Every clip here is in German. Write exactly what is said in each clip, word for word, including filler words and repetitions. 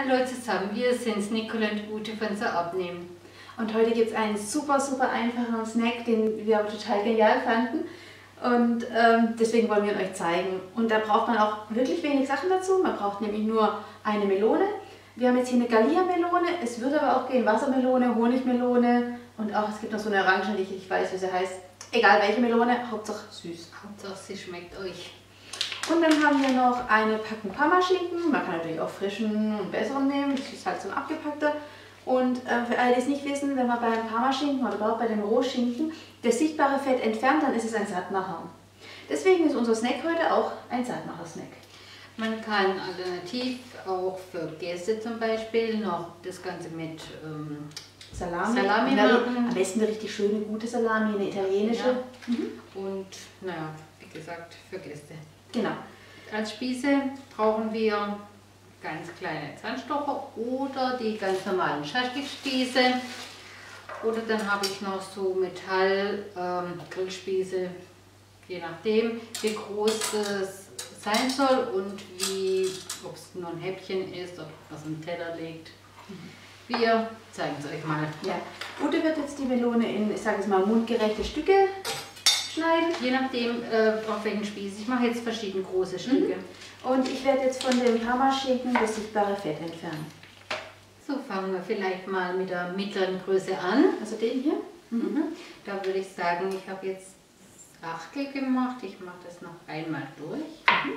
Hallo zusammen, wir sind Nicole und Ute von So Abnehmen. Und heute gibt es einen super, super einfachen Snack, den wir aber total genial fanden. Und ähm, deswegen wollen wir ihn euch zeigen. Und da braucht man auch wirklich wenig Sachen dazu. Man braucht nämlich nur eine Melone. Wir haben jetzt hier eine Gallia-Melone. Es würde aber auch gehen Wassermelone, Honigmelone und auch es gibt noch so eine Orange, die ich nicht weiß, wie sie heißt. Egal welche Melone, Hauptsache süß. Hauptsache sie schmeckt euch. Und dann haben wir noch eine Packung Parmaschinken. Man kann natürlich auch frischen und besseren nehmen. Das ist halt so ein abgepackter. Und äh, für alle, die es nicht wissen, wenn man beim Parmaschinken oder überhaupt bei dem Rohschinken das sichtbare Fett entfernt, dann ist es ein Sattmacher. Deswegen ist unser Snack heute auch ein Sattmacher-Snack. Man kann alternativ auch für Gäste zum Beispiel noch das Ganze mit ähm, Salami, Salami machen. machen. Am besten eine richtig schöne, gute Salami, eine italienische. Ja. Mhm. Und naja, wie gesagt, für Gäste. Genau. Als Spieße brauchen wir ganz kleine Zahnstocher oder die ganz normalen Schaschlikspieße. Oder dann habe ich noch so Metall ähm, Grillspieße, je nachdem wie groß es sein soll und wie, ob es nur ein Häppchen ist oder ob man es im Teller legt. Wir zeigen es euch mal. Ja. Ute wird jetzt die Melone in, ich sage es mal, mundgerechte Stücke schneiden. Je nachdem, äh, auf welchen Spieß. Ich mache jetzt verschiedene große Stücke. Mhm. Und ich werde jetzt von dem Parmaschinken das sichtbare Fett entfernen. So, fangen wir vielleicht mal mit der mittleren Größe an. Also den hier. Mhm. Da würde ich sagen, ich habe jetzt das Achtel gemacht. Ich mache das noch einmal durch. Mhm.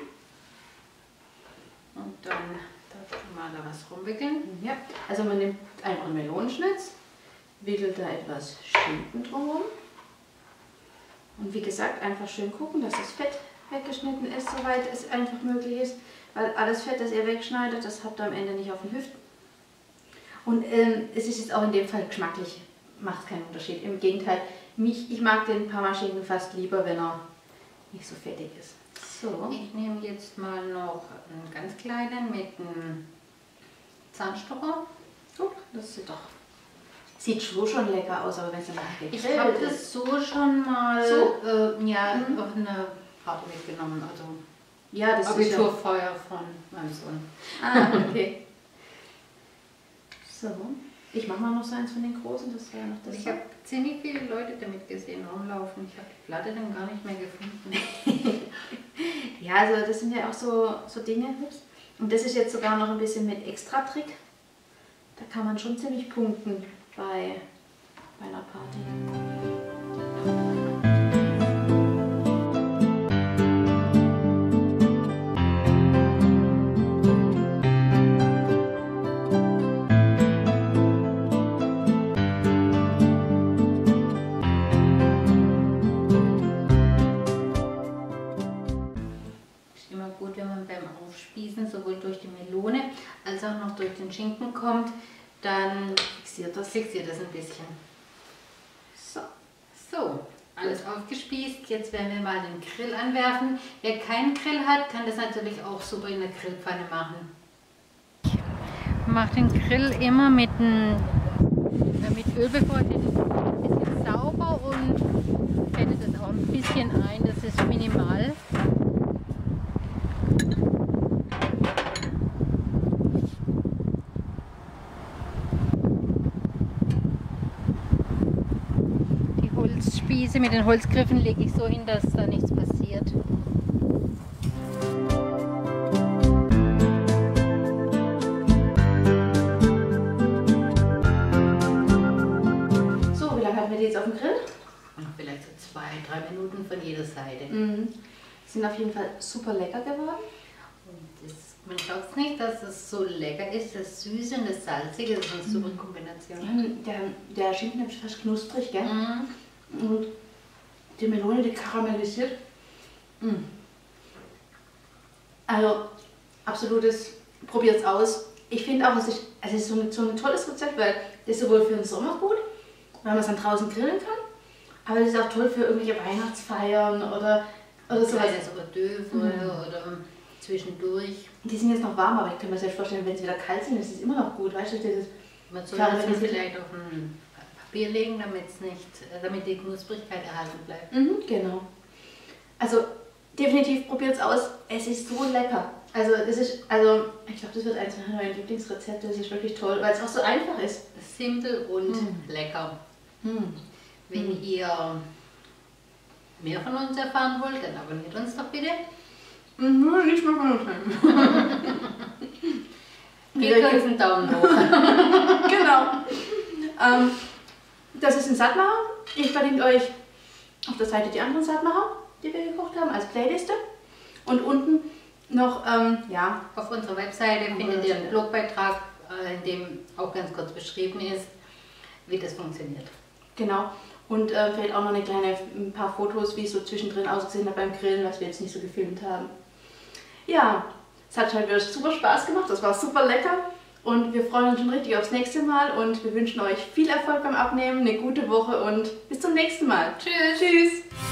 Und dann darf ich mal da was rumwickeln. Ja. Also man nimmt einfach einen Melonenschnitz, wickelt da etwas Schinken drumherum. Und wie gesagt, einfach schön gucken, dass das Fett weggeschnitten ist, soweit es einfach möglich ist. Weil alles Fett, das ihr wegschneidet, das habt ihr am Ende nicht auf den Hüften. Und ähm, es ist jetzt auch in dem Fall geschmacklich, macht keinen Unterschied. Im Gegenteil, mich, ich mag den Parmaschinken fast lieber, wenn er nicht so fettig ist. So. Ich nehme jetzt mal noch einen ganz kleinen mit einem Zahnstocher. Oh, das sieht doch, sieht so schon lecker aus, aber wenn es dann nachher Ich gegrillt habe ist. das so schon mal So? äh, ja, Mhm. auf eine Party mitgenommen. Also Ja, das ist ja... Abiturfeuer von meinem Sohn. Ah, okay. So, ich mache mal noch so eins von den großen, das wäre noch das. Ich habe ziemlich viele Leute damit gesehen rumlaufen. Ich habe die Platte dann gar nicht mehr gefunden. Ja, also das sind ja auch so, so Dinge. Und das ist jetzt sogar noch ein bisschen mit Extra-Trick. Da kann man schon ziemlich punkten bei, bei einer Party. Gut, wenn man beim Aufspießen sowohl durch die Melone als auch noch durch den Schinken kommt, dann Fixiert das. fixiert das ein bisschen. So. So, alles aufgespießt. Jetzt werden wir mal den Grill anwerfen. Wer keinen Grill hat, kann das natürlich auch super in der Grillpfanne machen. Ich mache den Grill immer mit, ein, mit Öl befeuchtet. Ein bisschen sauber und fette das auch ein bisschen ein. Das ist minimal. Spieße mit den Holzgriffen lege ich so hin, dass da nichts passiert. So, wie lange hatten wir die jetzt auf dem Grill? Vielleicht so zwei, drei Minuten von jeder Seite. Mhm. Sind auf jeden Fall super lecker geworden. Und das, man glaubt es nicht, dass es so lecker ist. Das Süße und das Salzige, das ist eine super Kombination. Der, der Schinken ist fast knusprig, gell? Mhm. Und die Melone, die karamellisiert. Mm. Also, absolutes, probiert es aus. Ich finde auch, es ist, also es ist so, ein, so ein tolles Rezept, weil das ist sowohl für den Sommer gut, weil man es dann draußen grillen kann, aber es ist auch toll für irgendwelche Weihnachtsfeiern oder, oder sowas. Oder Döfe mhm. oder zwischendurch. Die sind jetzt noch warm, aber ich kann mir selbst vorstellen, wenn sie wieder kalt sind, ist es immer noch gut. Weißt du, dieses man soll das vielleicht auf ein Papier legen, damit es nicht, damit die Knusprigkeit erhalten bleibt. Mhm, genau. Also definitiv probiert es aus. Es ist so lecker. Also das ist, also ich glaube, das wird eins meiner neuen Lieblingsrezepte. Das ist wirklich toll, weil es auch so einfach ist. Simpel und Mm. lecker. Mm. Wenn Mm. ihr mehr von uns erfahren wollt, dann abonniert uns doch bitte. Mhm, nicht mehr von uns. Wir können einen Daumen hoch. Genau. Ähm, das ist ein Sattmacher. Ich verlinke euch auf der Seite die anderen Sattmacher, die wir gekocht haben, als Playliste. Und unten noch, ähm, ja. Auf unserer Webseite findet ihr einen Blogbeitrag, äh, in dem auch ganz kurz beschrieben ist, wie das funktioniert. Genau. Und äh, vielleicht auch noch eine kleine, ein paar Fotos, wie es so zwischendrin ausgesehen hat beim Grillen, was wir jetzt nicht so gefilmt haben. Ja, es hat halt wirklich super Spaß gemacht, das war super lecker. Und wir freuen uns schon richtig aufs nächste Mal und wir wünschen euch viel Erfolg beim Abnehmen, eine gute Woche und bis zum nächsten Mal. Tschüss! Tschüss!